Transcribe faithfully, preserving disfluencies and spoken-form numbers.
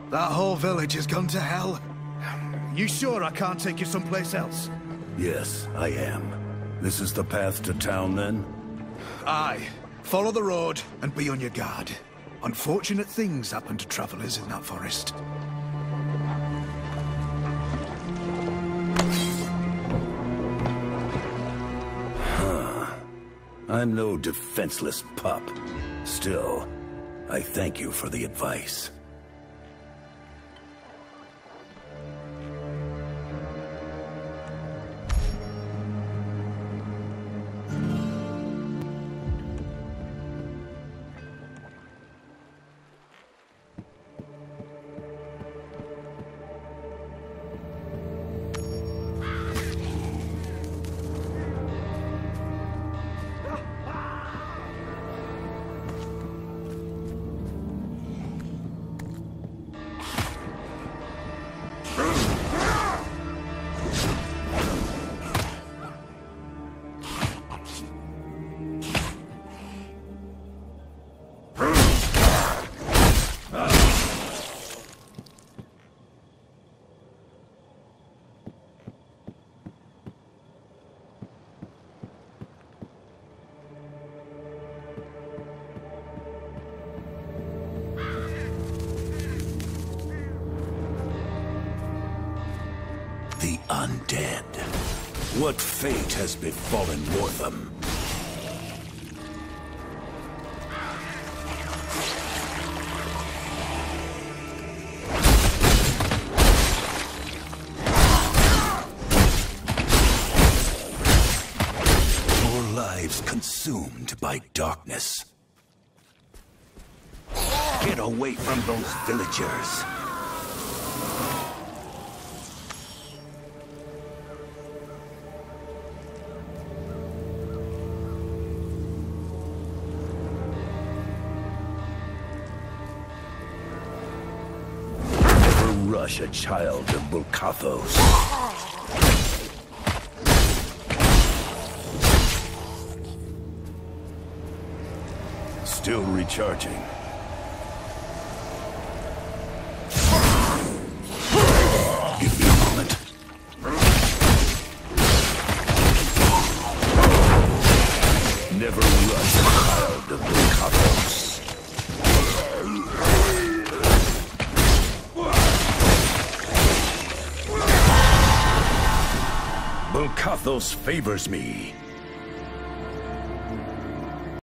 That whole village has gone to hell. You sure I can't take you someplace else? Yes, I am. This is the path to town, then? Aye. Follow the road and be on your guard. Unfortunate things happen to travelers in that forest. Huh. I'm no defenseless pup. Still, I thank you for the advice. The undead. What fate has befallen Wortham? More lives consumed by darkness. Get away from those villagers. Rush a child of Bulkathos. Still recharging. Give me a moment. Never rush a child of Bulkathos. Bulkathos favors me.